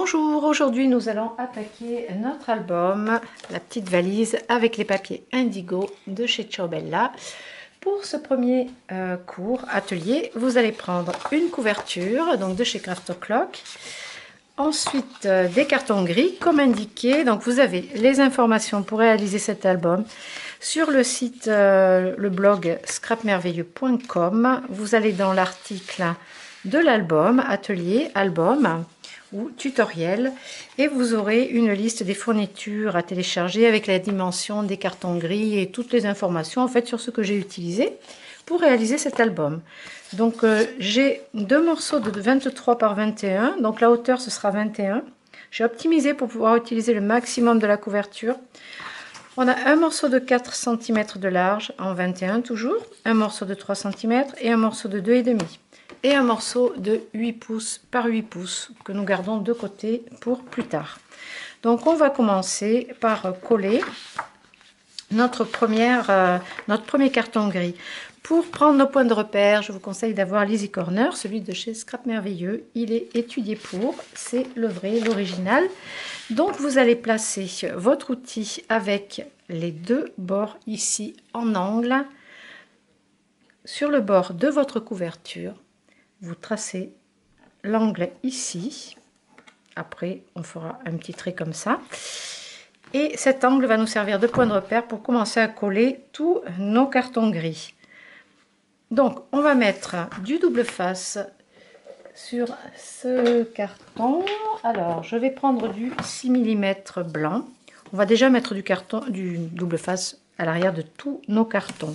Bonjour, aujourd'hui nous allons attaquer notre album, la petite valise avec les papiers indigo de chez Ciobella. Pour ce premier cours atelier, vous allez prendre une couverture donc de chez Craft O'Clock, ensuite des cartons gris comme indiqué. Donc vous avez les informations pour réaliser cet album sur le site, le blog scrapmerveilleux.com. Vous allez dans l'article de l'album, atelier, album ou tutoriel, et vous aurez une liste des fournitures à télécharger avec la dimension des cartons gris et toutes les informations en fait sur ce que j'ai utilisé pour réaliser cet album. Donc j'ai deux morceaux de 23 par 21, donc la hauteur ce sera 21. J'ai optimisé pour pouvoir utiliser le maximum de la couverture. On a un morceau de 4 cm de large en 21 toujours, un morceau de 3 cm et un morceau de 2,5 et un morceau de 8 pouces par 8 pouces que nous gardons de côté pour plus tard. Donc on va commencer par coller notre premier carton gris. Pour prendre nos points de repère, je vous conseille d'avoir l'Easy Corner, celui de chez Scrap Merveilleux. Il est étudié pour, c'est le vrai, l'original. Donc vous allez placer votre outil avec les deux bords ici en angle sur le bord de votre couverture. Vous tracez l'angle ici. Après, on fera un petit trait comme ça. Et cet angle va nous servir de point de repère pour commencer à coller tous nos cartons gris. Donc, on va mettre du double face sur ce carton. Alors, je vais prendre du 6 mm blanc. On va déjà mettre du double face à l'arrière de tous nos cartons.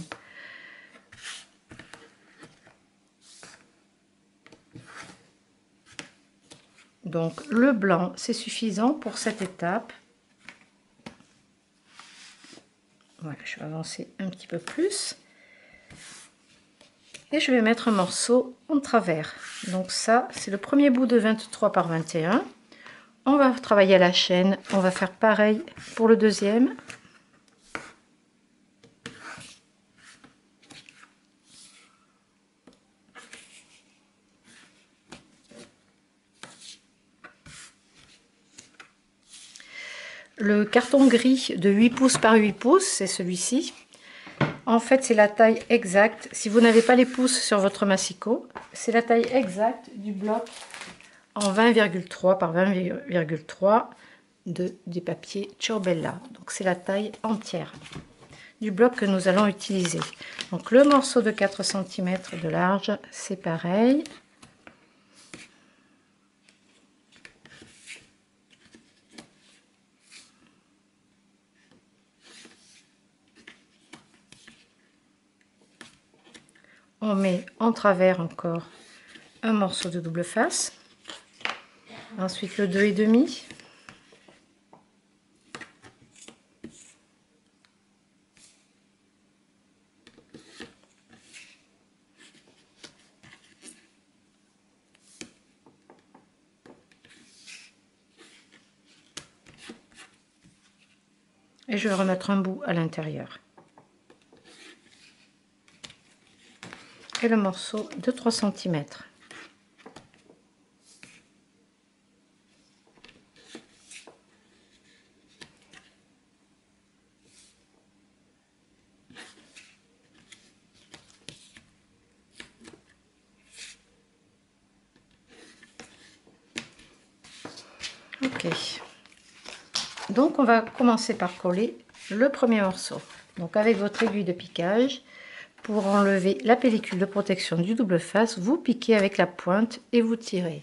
Donc, le blanc, c'est suffisant pour cette étape. Voilà, je vais avancer un petit peu plus. Et je vais mettre un morceau en travers. Donc ça, c'est le premier bout de 23 par 21. On va travailler à la chaîne. On va faire pareil pour le deuxième. Le carton gris de 8 pouces par 8 pouces, c'est celui-ci. En fait, c'est la taille exacte. Si vous n'avez pas les pouces sur votre massicot, c'est la taille exacte du bloc en 20,3 par 20,3 du papier Ciobella. Donc, c'est la taille entière du bloc que nous allons utiliser. Donc, le morceau de 4 cm de large, c'est pareil. On met en travers encore un morceau de double face, ensuite le 2,5, et je vais remettre un bout à l'intérieur. Et le morceau de 3 cm. Ok. Donc on va commencer par coller le premier morceau. Donc avec votre aiguille de piquage, pour enlever la pellicule de protection du double face, vous piquez avec la pointe et vous tirez.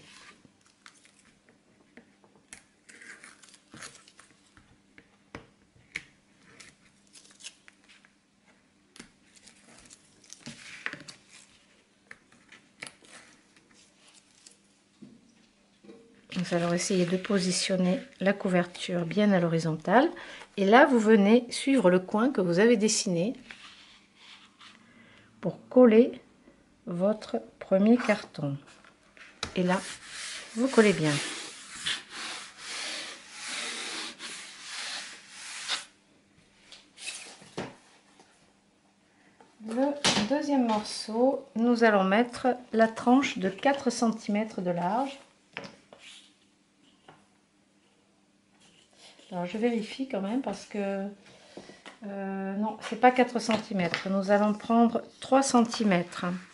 Nous allons essayer de positionner la couverture bien à l'horizontale. Et là, vous venez suivre le coin que vous avez dessiné pour coller votre premier carton. Et là, vous collez bien. Le deuxième morceau, nous allons mettre la tranche de 4 cm de large. Alors je vérifie quand même parce que non, c'est pas 4 cm. Nous allons prendre 3 cm.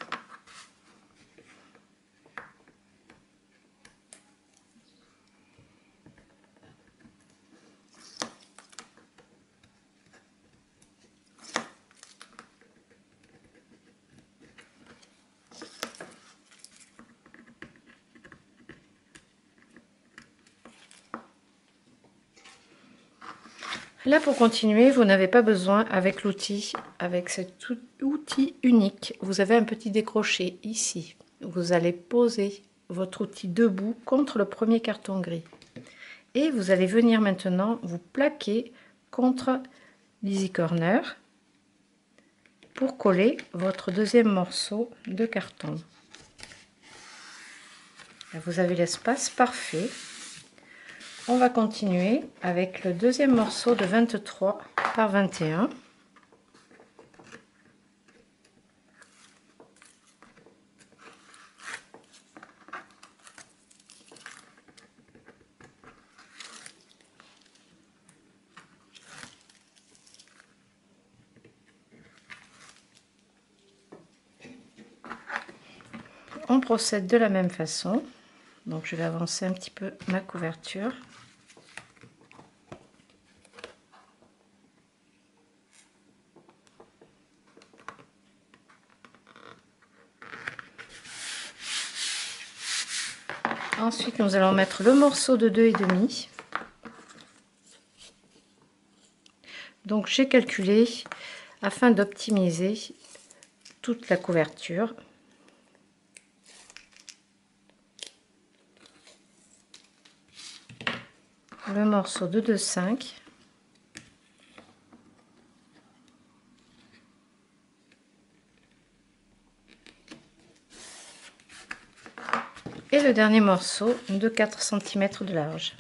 Là, pour continuer, vous n'avez pas besoin avec l'outil, avec cet outil unique. Vous avez un petit décroché ici. Vous allez poser votre outil debout contre le premier carton gris. Et vous allez venir maintenant vous plaquer contre l'easy corner pour coller votre deuxième morceau de carton. Là, vous avez l'espace parfait. On va continuer avec le deuxième morceau de 23 par 21. On procède de la même façon. Donc je vais avancer un petit peu ma couverture. Ensuite, nous allons mettre le morceau de 2,5. Donc j'ai calculé afin d'optimiser toute la couverture. Le morceau de 2,5. Et le dernier morceau de 4 cm de large.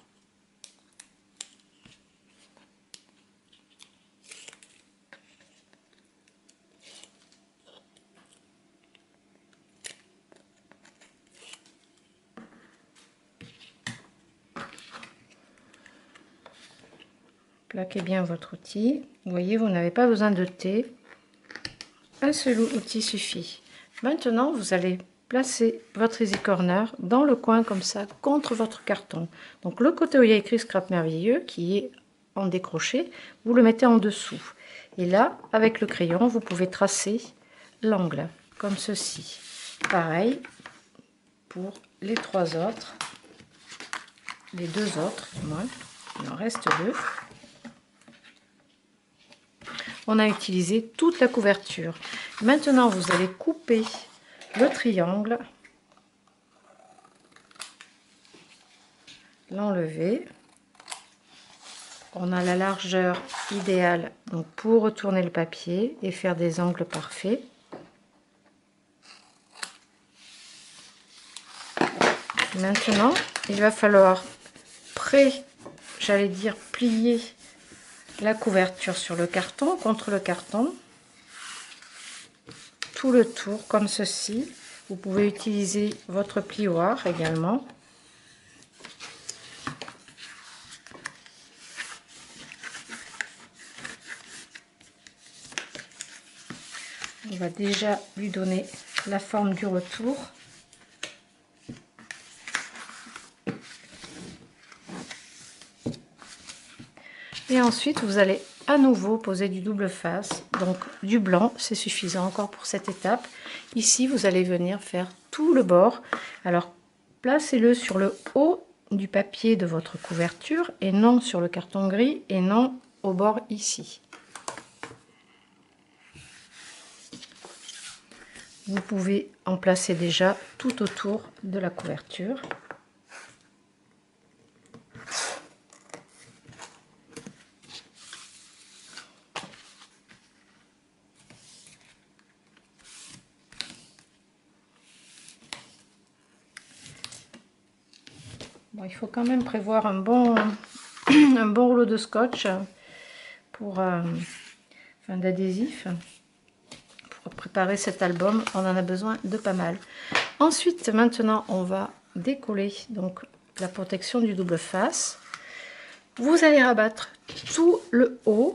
Plaquez bien votre outil. Vous voyez, vous n'avez pas besoin de thé. Un seul outil suffit. Maintenant, vous allez placer votre easy corner dans le coin comme ça, contre votre carton. Donc le côté où il y a écrit Scrap Merveilleux, qui est en décroché, vous le mettez en dessous. Et là, avec le crayon, vous pouvez tracer l'angle, comme ceci. Pareil pour les trois autres, les deux autres, du moins. Il en reste deux. On a utilisé toute la couverture. Maintenant, vous allez couper le triangle, l'enlever. On a la largeur idéale donc pour retourner le papier et faire des angles parfaits. Maintenant, il va falloir j'allais dire plier la couverture sur le carton, contre le carton, tout le tour comme ceci. Vous pouvez utiliser votre plioir également. On va déjà lui donner la forme du retour. Et ensuite, vous allez à nouveau poser du double face. Donc du blanc, c'est suffisant encore pour cette étape. Ici, vous allez venir faire tout le bord. Alors, placez-le sur le haut du papier de votre couverture et non sur le carton gris et non au bord ici. Vous pouvez en placer déjà tout autour de la couverture. Bon, il faut quand même prévoir un bon rouleau de scotch pour d'adhésif. Pour préparer cet album, on en a besoin de pas mal. Ensuite, maintenant, on va décoller donc la protection du double face. Vous allez rabattre tout le haut.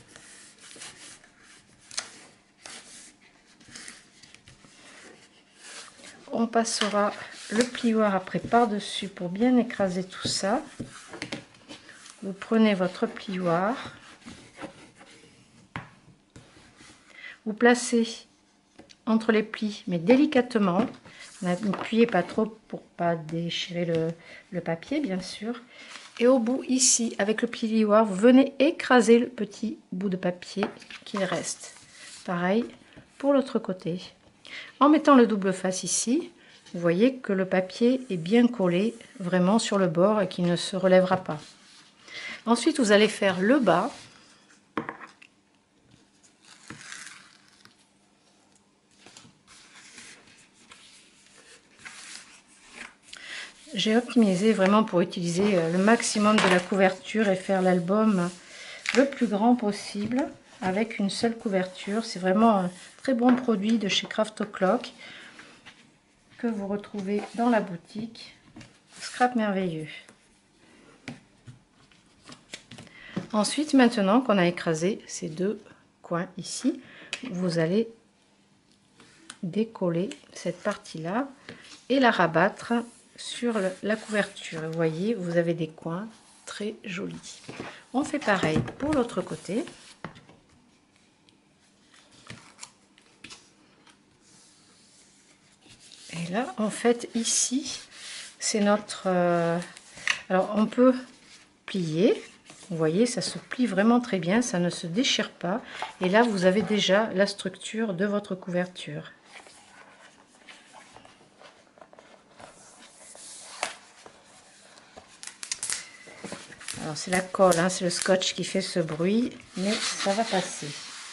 On passera le plioir après par-dessus pour bien écraser tout ça. Vous prenez votre plioir. Vous placez entre les plis, mais délicatement. N'appuyez pas trop pour pas déchirer le papier, bien sûr. Et au bout, ici, avec le plioir, vous venez écraser le petit bout de papier qu'il reste. Pareil pour l'autre côté. En mettant le double face ici, vous voyez que le papier est bien collé vraiment sur le bord et qu'il ne se relèvera pas. Ensuite, vous allez faire le bas. J'ai optimisé vraiment pour utiliser le maximum de la couverture et faire l'album le plus grand possible avec une seule couverture. C'est vraiment un très bon produit de chez Craft O'Clock que vous retrouvez dans la boutique. Scrap merveilleux. Ensuite, maintenant qu'on a écrasé ces deux coins ici, vous allez décoller cette partie-là et la rabattre sur la couverture. Vous voyez, vous avez des coins très jolis. On fait pareil pour l'autre côté. Et là, en fait, ici, c'est notre... alors, on peut plier. Vous voyez, ça se plie vraiment très bien, ça ne se déchire pas. Et là, vous avez déjà la structure de votre couverture. Alors, c'est la colle, hein, c'est le scotch qui fait ce bruit, mais ça va passer.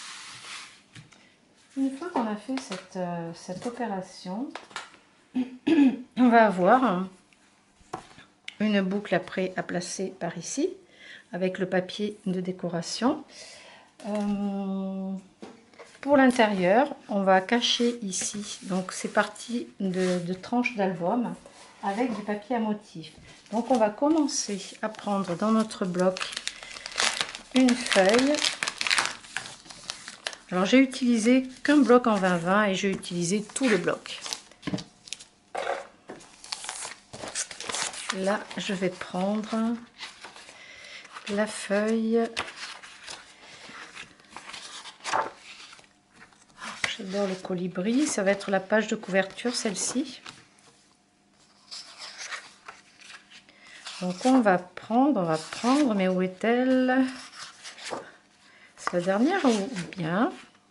Une fois qu'on a fait cette opération, on va avoir une boucle après à placer par ici, avec le papier de décoration. Pour l'intérieur, on va cacher ici, donc c'est parti de tranches d'album avec du papier à motif. Donc on va commencer à prendre dans notre bloc une feuille. Alors j'ai utilisé qu'un bloc en 20-20 et j'ai utilisé tout le bloc. Là je vais prendre la feuille. J'adore le colibri, ça va être la page de couverture, celle-ci. Donc on va prendre, mais où est-elle? C'est la dernière ou bien?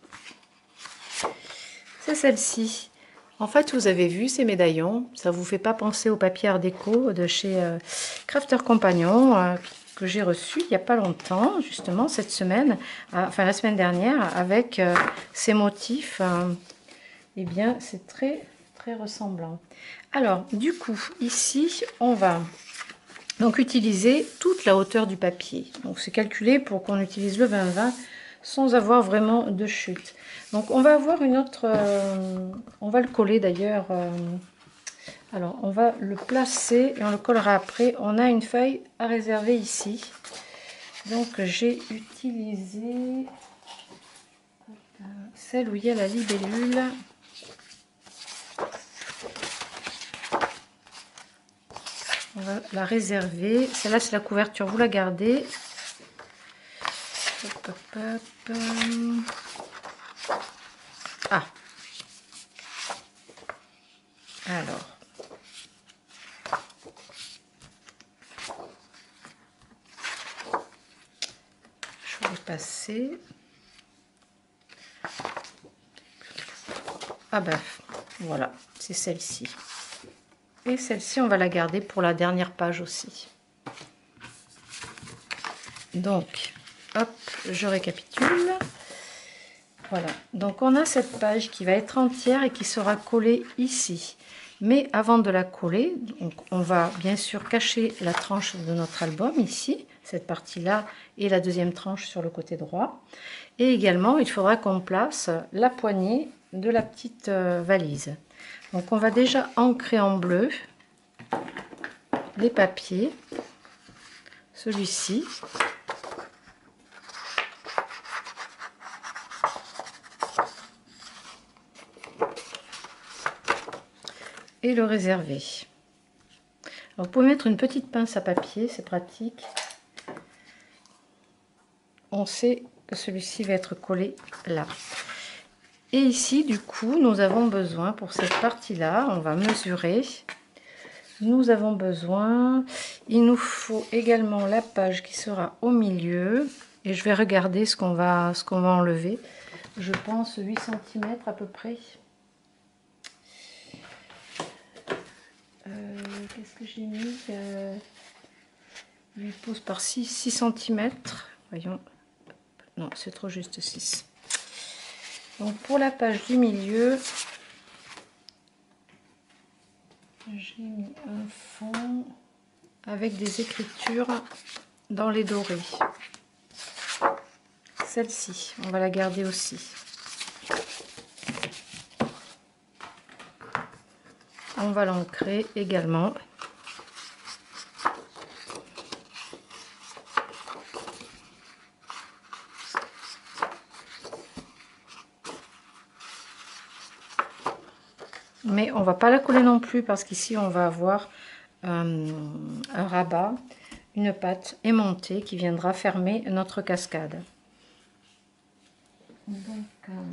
C'est celle-ci. En fait, vous avez vu ces médaillons, ça vous fait pas penser au papier art déco de chez Crafter Compagnon que j'ai reçu il n'y a pas longtemps, justement cette semaine, enfin la semaine dernière, avec ces motifs. Eh bien, c'est très très ressemblant. Alors, du coup, ici, on va donc utiliser toute la hauteur du papier. Donc, c'est calculé pour qu'on utilise le 20-20 sans avoir vraiment de chute. Donc, on va avoir une autre... on va le coller d'ailleurs. Alors, on va le placer et on le collera après. On a une feuille à réserver ici. Donc, j'ai utilisé celle où il y a la libellule. On va la réserver. Celle-là, c'est la couverture. Vous la gardez. Hop, hop, hop. Ah. Alors. Je vais passer. Ah ben, voilà. C'est celle-ci. Et celle-ci, on va la garder pour la dernière page aussi. Donc, hop, je récapitule. Voilà, donc on a cette page qui va être entière et qui sera collée ici. Mais avant de la coller, donc on va bien sûr cacher la tranche de notre album ici, cette partie-là, et la deuxième tranche sur le côté droit. Et également, il faudra qu'on place la poignée de la petite valise. Donc on va déjà ancrer en bleu les papiers celui-ci. Et le réserver. Alors, vous pouvez mettre une petite pince à papier, c'est pratique. On sait que celui-ci va être collé là. Et ici, du coup, nous avons besoin, pour cette partie-là, on va mesurer. Nous avons besoin, il nous faut également la page qui sera au milieu. Et je vais regarder ce qu'on va enlever. Je pense 8 cm à peu près. Qu'est-ce que j'ai mis 8 pouces par 6 cm. Voyons. Non, c'est trop juste 6. Donc pour la page du milieu, j'ai mis un fond avec des écritures dans les dorés. Celle-ci, on va la garder aussi. On va l'ancrer également. Mais on va pas la coller non plus parce qu'ici on va avoir un rabat, une pâte aimantée qui viendra fermer notre cascade. Donc,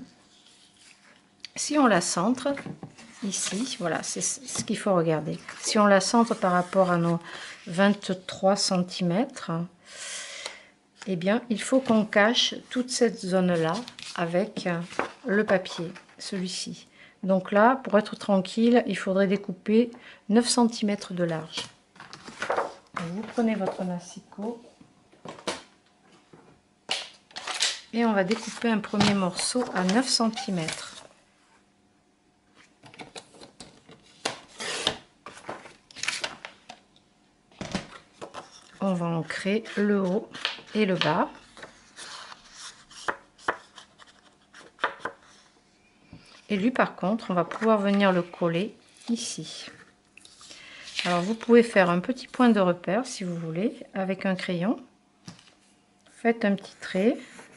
si on la centre ici, voilà, c'est ce qu'il faut regarder. Si on la centre par rapport à nos 23 cm, eh bien, il faut qu'on cache toute cette zone-là avec le papier, celui-ci. Donc là, pour être tranquille, il faudrait découper 9 cm de large. Vous prenez votre massicot et on va découper un premier morceau à 9 cm. On va ancrer le haut et le bas. Et lui, par contre, on va pouvoir venir le coller ici. Alors, vous pouvez faire un petit point de repère, si vous voulez, avec un crayon. Faites un petit trait,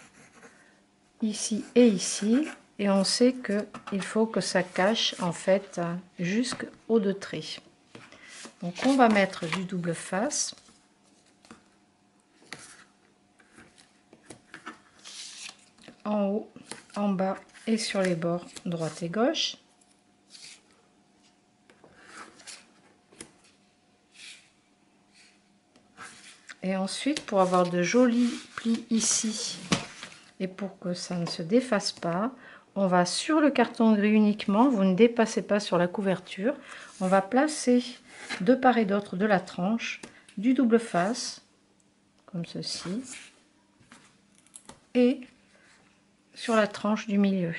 ici et ici. Et on sait qu'il faut que ça cache, en fait, jusqu'aux deux traits. Donc, on va mettre du double face. En haut, en bas et sur les bords droite et gauche. Et ensuite, pour avoir de jolis plis ici et pour que ça ne se défasse pas, on va sur le carton gris uniquement, vous ne dépassez pas sur la couverture. On va placer de part et d'autre de la tranche du double face, comme ceci, et sur la tranche du milieu.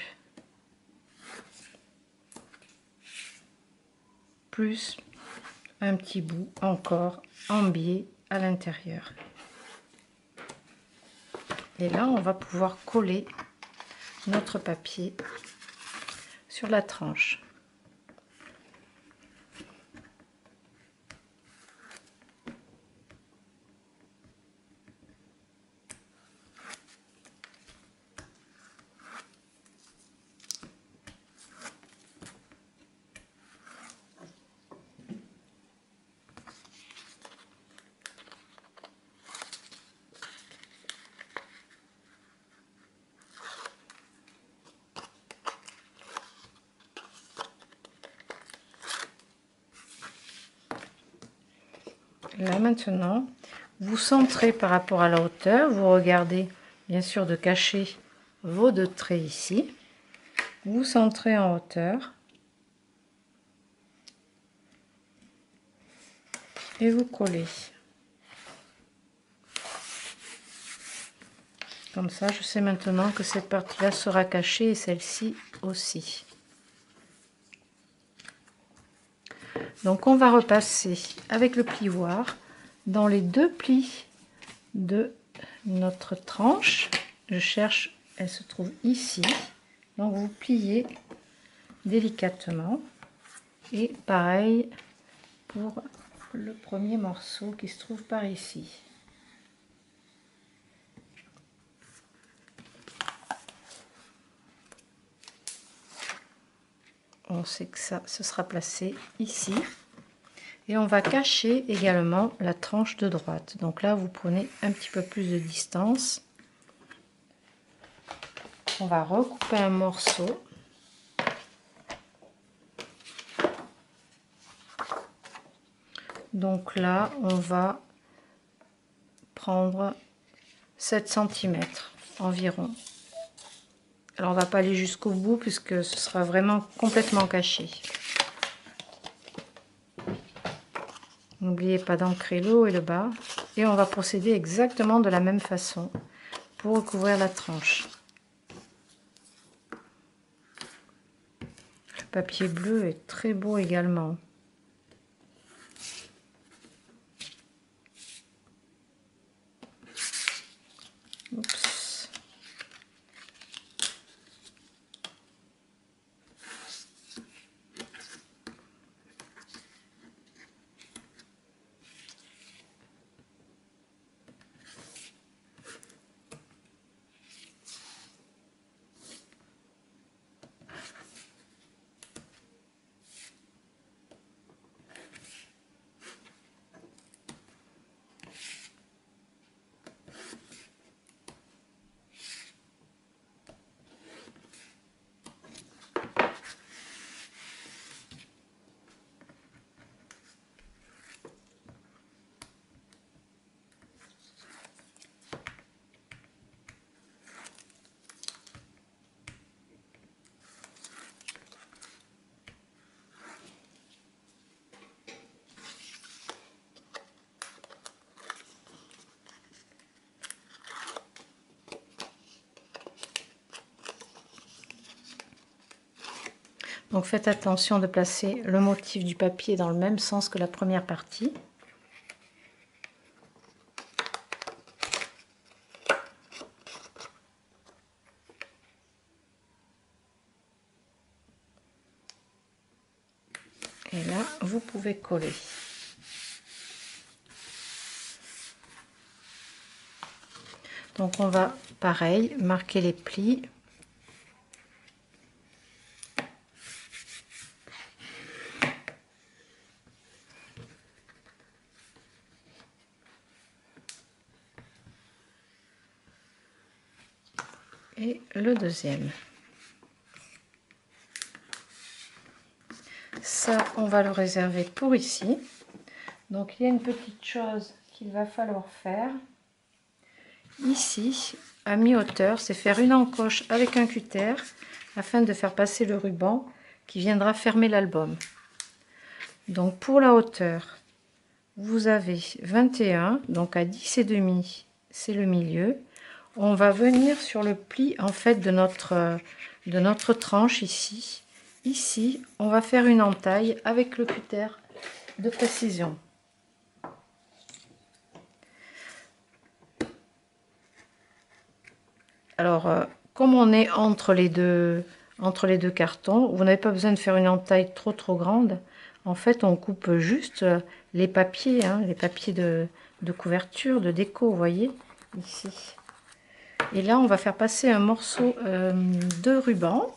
Plus un petit bout encore en biais à l'intérieur. Et là, on va pouvoir coller notre papier sur la tranche. Là maintenant, vous centrez par rapport à la hauteur, vous regardez bien sûr de cacher vos deux traits ici, vous centrez en hauteur et vous collez. Comme ça, je sais maintenant que cette partie-là sera cachée et celle-ci aussi. Donc on va repasser avec le plioir dans les deux plis de notre tranche. Je cherche, elle se trouve ici. Donc vous pliez délicatement. Et pareil pour le premier morceau qui se trouve par ici. on sait que ça se sera placé ici. Et on va cacher également la tranche de droite. Donc là, vous prenez un petit peu plus de distance. On va recouper un morceau. Donc là, on va prendre 7 cm environ. Alors on va pas aller jusqu'au bout puisque ce sera vraiment complètement caché. N'oubliez pas d'ancrer le haut et le bas. Et on va procéder exactement de la même façon pour recouvrir la tranche. Le papier bleu est très beau également. Oups. Donc faites attention de placer le motif du papier dans le même sens que la première partie. Et là, vous pouvez coller. Donc on va, pareil, marquer les plis. Et le deuxième. Ça, on va le réserver pour ici. Donc, il y a une petite chose qu'il va falloir faire. Ici, à mi-hauteur, c'est faire une encoche avec un cutter afin de faire passer le ruban qui viendra fermer l'album. Donc, pour la hauteur, vous avez 21, donc à 10,5, c'est le milieu. On va venir sur le pli en fait de notre tranche ici. Ici, on va faire une entaille avec le cutter de précision. Alors, comme on est entre les deux cartons, vous n'avez pas besoin de faire une entaille trop grande. En fait, on coupe juste les papiers, hein, les papiers de couverture, de déco, vous voyez, ici. Et là, on va faire passer un morceau de ruban.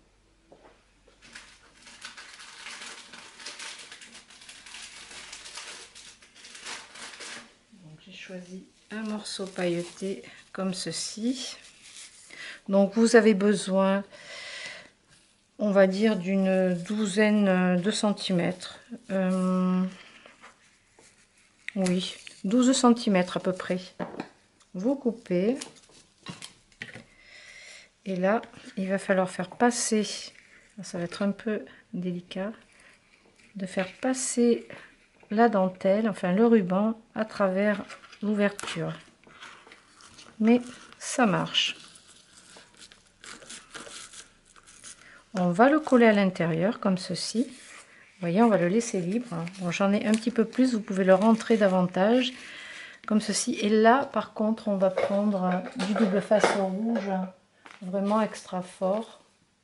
J'ai choisi un morceau pailleté comme ceci. Donc vous avez besoin, on va dire, d'une douzaine de centimètres. Oui, 12 centimètres à peu près. Vous coupez. Et là, il va falloir faire passer, ça va être un peu délicat, de faire passer la dentelle, enfin le ruban, à travers l'ouverture. Mais ça marche. On va le coller à l'intérieur comme ceci. Vous voyez, on va le laisser libre. Bon, j'en ai un petit peu plus, vous pouvez le rentrer davantage comme ceci. Et là, par contre, on va prendre du double face rouge, vraiment extra fort.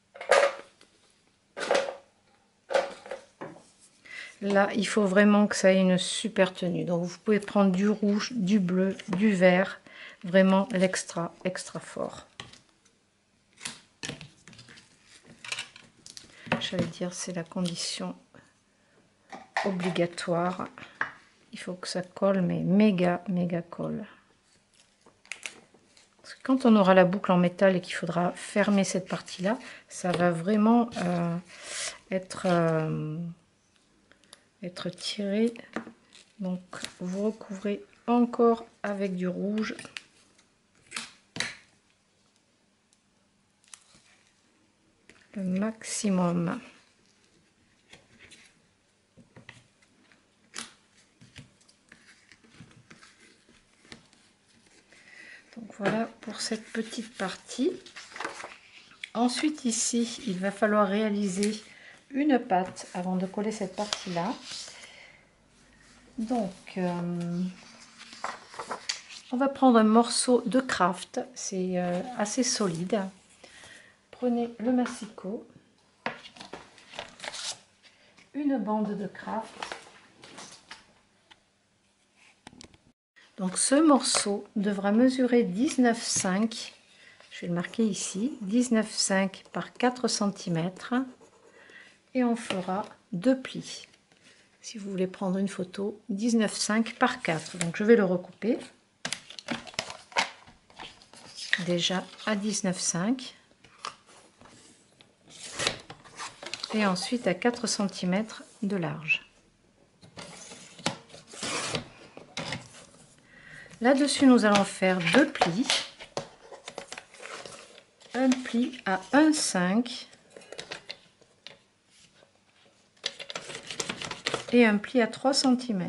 Là, il faut vraiment que ça ait une super tenue. Donc, vous pouvez prendre du rouge, du bleu, du vert. Vraiment extra fort. j'allais dire, c'est la condition obligatoire. Il faut que ça colle, mais méga colle. Parce que quand on aura la boucle en métal et qu'il faudra fermer cette partie-là, ça va vraiment être tiré. Donc vous recouvrez encore avec du rouge. Le maximum. Donc voilà pour cette petite partie. Ensuite ici, il va falloir réaliser une patte avant de coller cette partie-là. Donc on va prendre un morceau de craft, c'est assez solide. Prenez le massicot, une bande de craft. Donc ce morceau devra mesurer 19,5, je vais le marquer ici, 19,5 par 4 cm, et on fera 2 plis. Si vous voulez prendre une photo, 19,5 par 4. Donc je vais le recouper déjà à 19,5 et ensuite à 4 cm de large. Là-dessus, nous allons faire 2 plis. Un pli à 1,5 et un pli à 3 cm.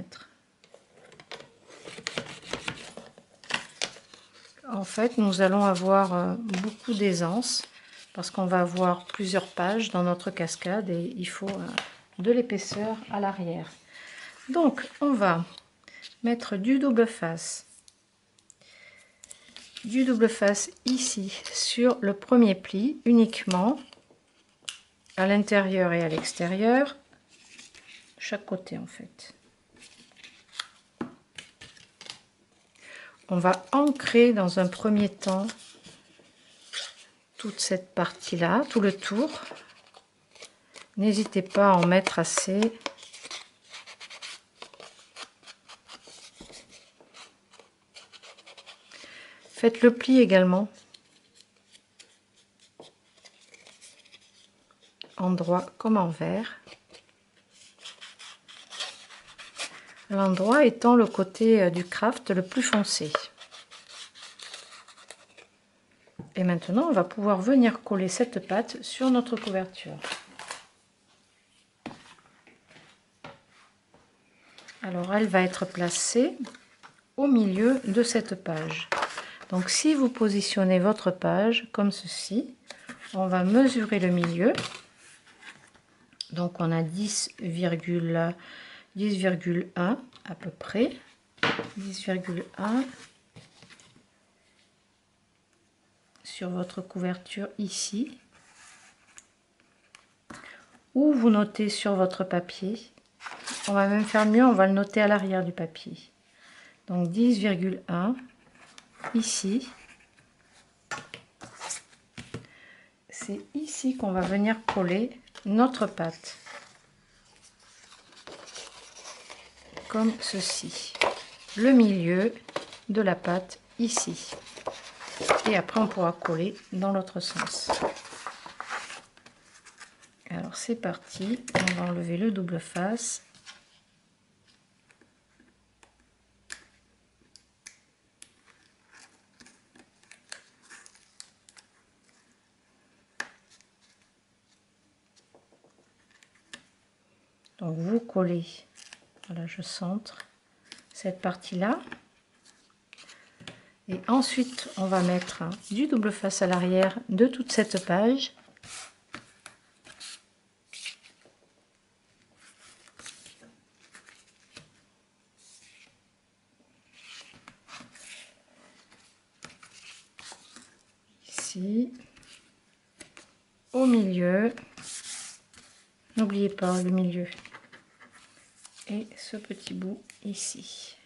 En fait, nous allons avoir beaucoup d'aisance parce qu'on va avoir plusieurs pages dans notre cascade et il faut de l'épaisseur à l'arrière. Donc, on va mettre du double face ici sur le premier pli uniquement, à l'intérieur et à l'extérieur, chaque côté en fait. On va ancrer dans un premier temps toute cette partie là, tout le tour. N'hésitez pas à en mettre assez. Faites le pli également, en droit comme en vert. L'endroit étant le côté du craft le plus foncé. Et maintenant, on va pouvoir venir coller cette pâte sur notre couverture. Alors, elle va être placée au milieu de cette page. Donc, si vous positionnez votre page comme ceci, on va mesurer le milieu. Donc, on a 10,1 à peu près. 10,1 sur votre couverture ici. Ou vous notez sur votre papier. On va même faire mieux, on va le noter à l'arrière du papier. Donc 10,1 ici. C'est ici qu'on va venir coller notre pâte. Comme ceci. Le milieu de la pâte ici. Et après on pourra coller dans l'autre sens. Alors c'est parti, on va enlever le double face. Donc vous collez, voilà, je centre cette partie-là. Et ensuite, on va mettre du double face à l'arrière de toute cette page. Ici, au milieu. N'oubliez pas le milieu. Et ce petit bout ici.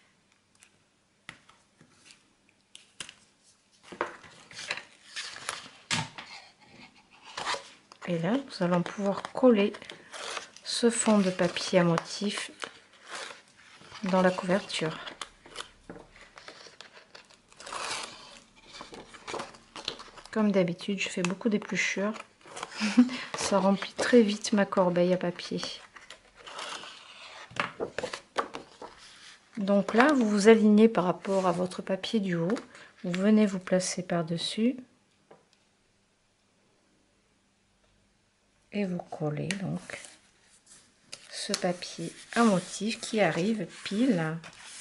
Et là, nous allons pouvoir coller ce fond de papier à motif dans la couverture. Comme d'habitude, je fais beaucoup d'épluchures. Ça remplit très vite ma corbeille à papier. Donc là, vous vous alignez par rapport à votre papier du haut. Vous venez vous placer par-dessus. Et vous collez donc ce papier à motif qui arrive pile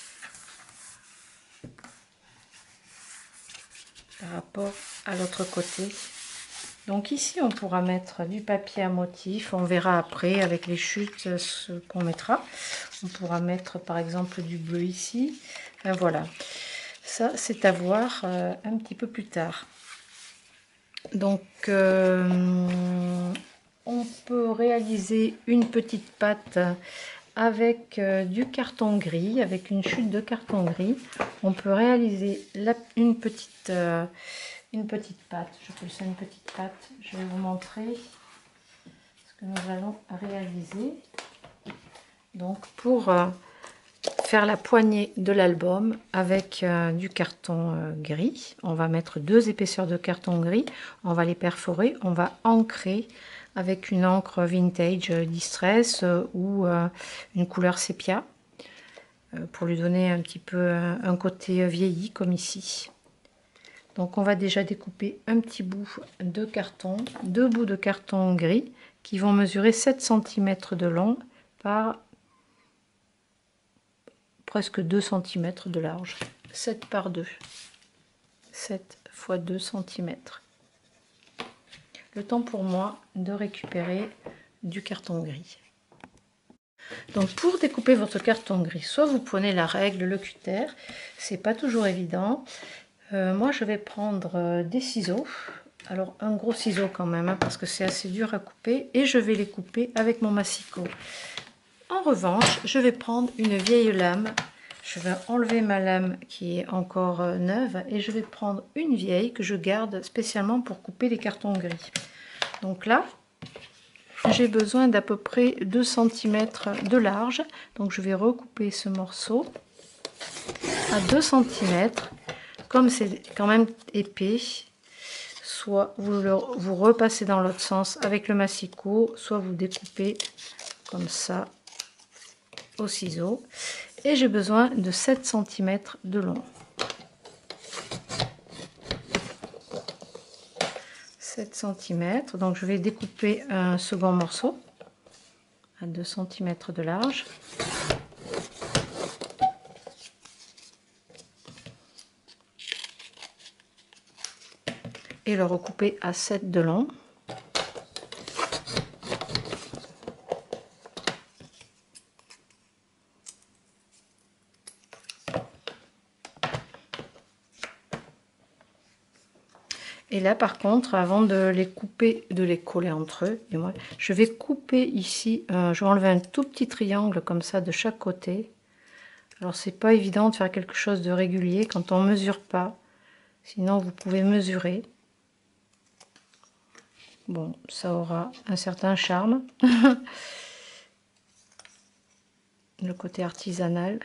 par rapport à l'autre côté. Donc ici on pourra mettre du papier à motif, on verra après avec les chutes ce qu'on mettra. On pourra mettre par exemple du bleu ici. Enfin, voilà, ça c'est à voir un petit peu plus tard. Donc on peut réaliser une petite pâte avec du carton gris, avec une chute de carton gris. On peut réaliser une petite pâte. Je fais ça une petite pâte. Je vais vous montrer ce que nous allons réaliser. Donc pour faire la poignée de l'album avec du carton gris, on va mettre 2 épaisseurs de carton gris. On va les perforer. On va ancrer avec une encre vintage Distress ou une couleur sépia pour lui donner un petit peu un côté vieilli comme ici. Donc on va déjà découper un petit bout de carton, 2 bouts de carton gris qui vont mesurer 7 cm de long par presque 2 cm de large. 7 par 2. 7 fois 2 cm. Le temps pour moi de récupérer du carton gris. Donc pour découper votre carton gris, soit vous prenez la règle, le cutter, c'est pas toujours évident. Moi je vais prendre des ciseaux, alors un gros ciseau quand même, hein, parce que c'est assez dur à couper, et je vais les couper avec mon massicot. En revanche, je vais prendre une vieille lame, je vais enlever ma lame qui est encore neuve, et je vais prendre une vieille que je garde spécialement pour couper les cartons gris. Donc là, j'ai besoin d'à peu près 2 cm de large, donc je vais recouper ce morceau à 2 cm. Comme c'est quand même épais, soit vous repassez dans l'autre sens avec le massicot, soit vous découpez comme ça au ciseau. Et j'ai besoin de 7 cm de long. 7 cm, donc je vais découper un second morceau à 2 cm de large. Et le recouper à 7 de long. Et là par contre, avant de les couper, de les coller entre eux, et moi, je vais couper ici, je vais enlever un tout petit triangle comme ça de chaque côté. Alors c'est pas évident de faire quelque chose de régulier quand on mesure pas, sinon vous pouvez mesurer. Bon, ça aura un certain charme. Le côté artisanal.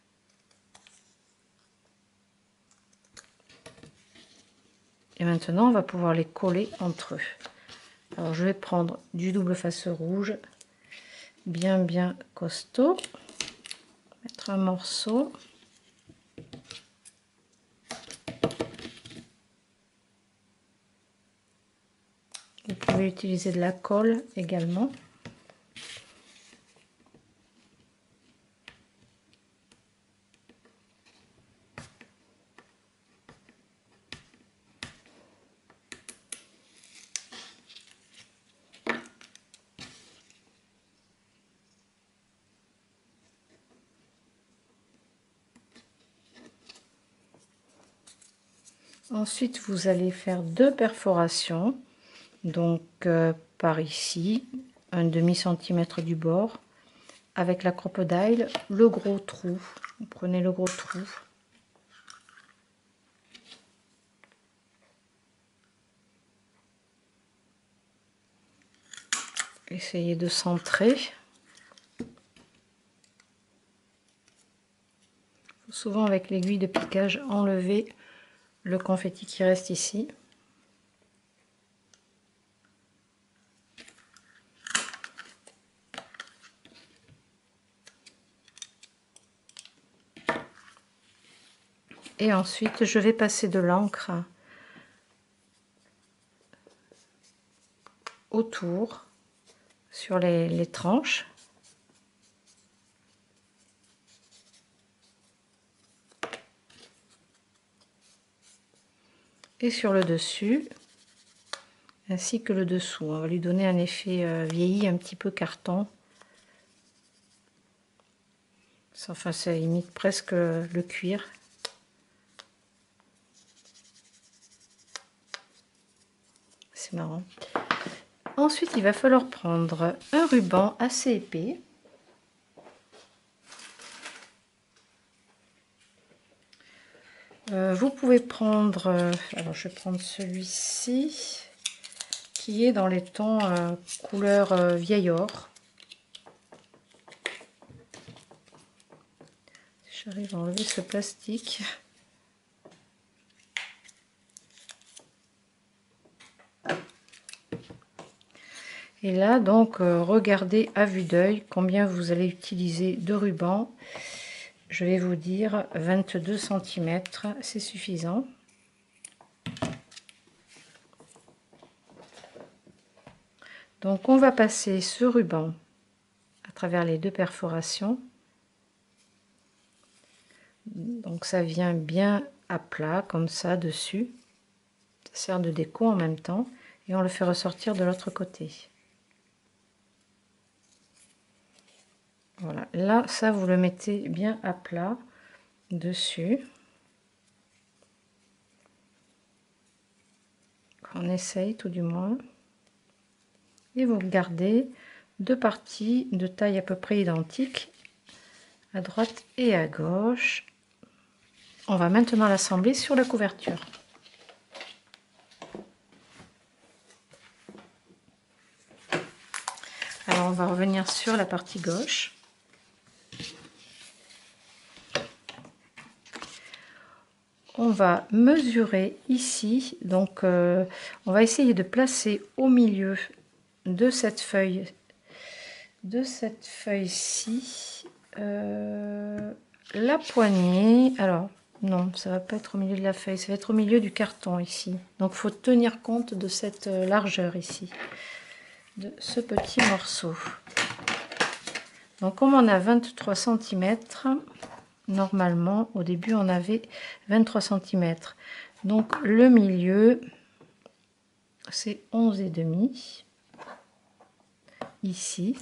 Et maintenant, on va pouvoir les coller entre eux. Alors, je vais prendre du double face rouge, bien costaud. Mettre un morceau. Vous pouvez utiliser de la colle également. Ensuite, vous allez faire 2 perforations, donc par ici, un demi-centimètre du bord, avec la crocodile, le gros trou. Vous prenez le gros trou. Essayez de centrer. Souvent avec l'aiguille de piquage, enlever le confetti qui reste ici. Et ensuite, je vais passer de l'encre autour sur les tranches. Et sur le dessus, ainsi que le dessous. On va lui donner un effet vieilli, un petit peu carton. Enfin, ça imite presque le cuir. C'est marrant. Ensuite, il va falloir prendre un ruban assez épais. Vous pouvez prendre, alors je vais prendre celui-ci, qui est dans les tons couleur vieil or. J'arrive à enlever ce plastique. Et là, donc, regardez à vue d'œil combien vous allez utiliser de ruban. Je vais vous dire 22 cm, c'est suffisant. Donc, on va passer ce ruban à travers les deux perforations. Donc, ça vient bien à plat, comme ça, dessus. Ça sert de déco en même temps. Et on le fait ressortir de l'autre côté. Voilà, là, ça, vous le mettez bien à plat dessus. On essaye tout du moins. Et vous gardez deux parties de taille à peu près identique, à droite et à gauche. On va maintenant l'assembler sur la couverture. Alors, on va revenir sur la partie gauche. On va mesurer ici, donc on va essayer de placer au milieu de cette feuille, ci la poignée. Alors non, ça va pas être au milieu de la feuille, ça va être au milieu du carton ici. Donc faut tenir compte de cette largeur ici, de ce petit morceau. Donc comme on a 23 cm, normalement au début on avait 23 cm. Donc le milieu c'est 11,5 ici.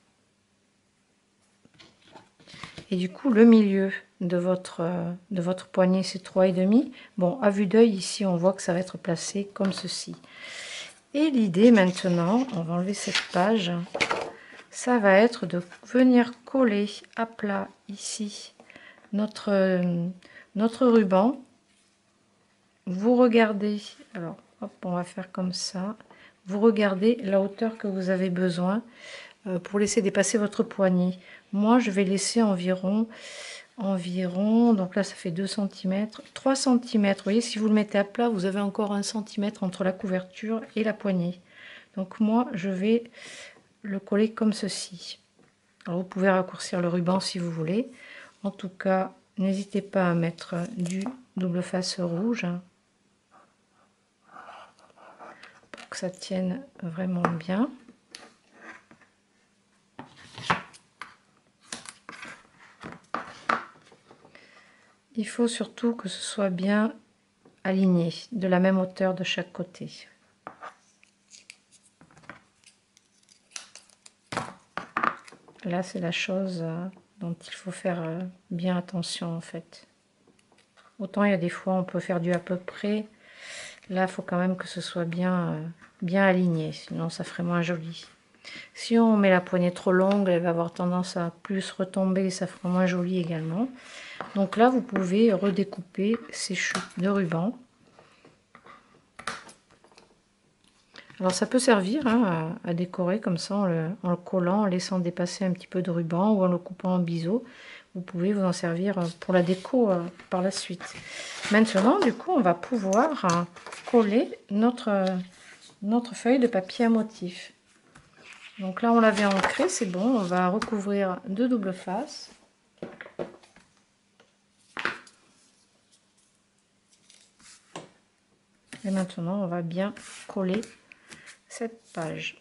Et du coup le milieu de votre poignet c'est 3,5. Bon, à vue d'œil ici on voit que ça va être placé comme ceci. Et l'idée maintenant, on va enlever cette page, ça va être de venir coller à plat ici notre ruban. Vous regardez, alors hop, on va faire comme ça, vous regardez la hauteur que vous avez besoin pour laisser dépasser votre poignet. Moi je vais laisser environ, donc là ça fait 2 cm, 3 cm. Vous voyez, si vous le mettez à plat, vous avez encore 1 cm entre la couverture et la poignée. Donc moi je vais le coller comme ceci. Alors vous pouvez raccourcir le ruban si vous voulez. En tout cas, n'hésitez pas à mettre du double face rouge pour que ça tienne vraiment bien. Il faut surtout que ce soit bien aligné, de la même hauteur de chaque côté. Là, c'est la chose dont il faut faire bien attention en fait. Autant il y a des fois on peut faire du à peu près. Là, il faut quand même que ce soit bien aligné, sinon ça ferait moins joli. Si on met la poignée trop longue, elle va avoir tendance à plus retomber, ça fera moins joli également. Donc là, vous pouvez redécouper ces chutes de ruban. Alors ça peut servir hein, à décorer comme ça en le collant, en laissant dépasser un petit peu de ruban ou en le coupant en biseau. Vous pouvez vous en servir pour la déco par la suite. Maintenant, du coup, on va pouvoir coller notre feuille de papier à motif. Donc là, on l'avait ancré, c'est bon. On va recouvrir de double face. Et maintenant, on va bien coller cette page.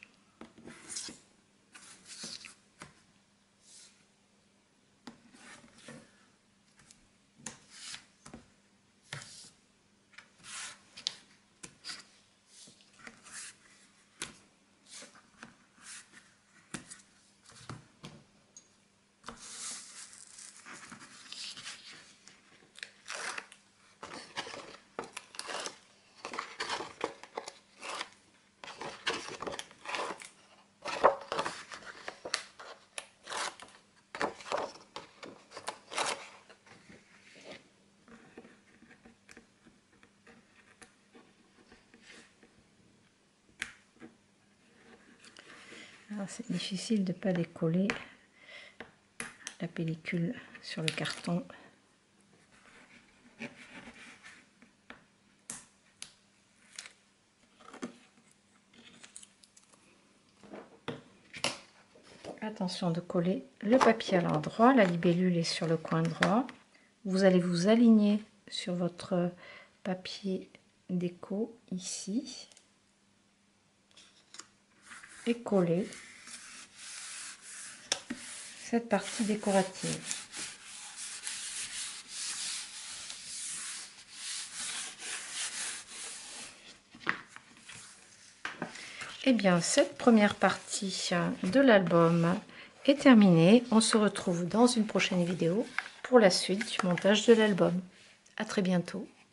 C'est difficile de ne pas décoller la pellicule sur le carton. Attention de coller le papier à l'endroit, la libellule est sur le coin droit. Vous allez vous aligner sur votre papier déco ici et coller cette partie décorative. Et bien, cette première partie de l'album est terminée. On se retrouve dans une prochaine vidéo pour la suite du montage de l'album. À très bientôt.